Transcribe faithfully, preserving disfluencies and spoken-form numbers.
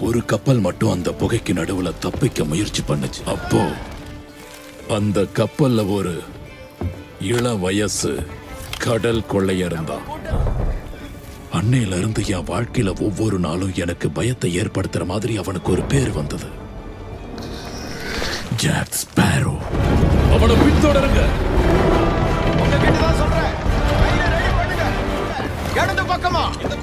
ஒரு கப்பல் மட்டும் அந்த புகைக்கு நடுவுல தப்பிக்க முயற்சி பண்ணுச்சு. அப்போ அந்த கப்பல்ல ஒரு இள வயசு கடல் கொள்ளையர் இருந்தான். அன்னையில இருந்து என் வாழ்க்கையில ஒவ்வொரு நாளும் எனக்கு பயத்தை ஏற்படுத்துற மாதிரி அவனுக்கு ஒரு பேர் வந்தது, ஜாக் ஸ்பேரோ. அவனை பின்தொடருங்க. உங்ககிட்ட தான் சொல்றேன். கையை ரெடி பண்ணுங்க. இடது பக்கமா. இந்த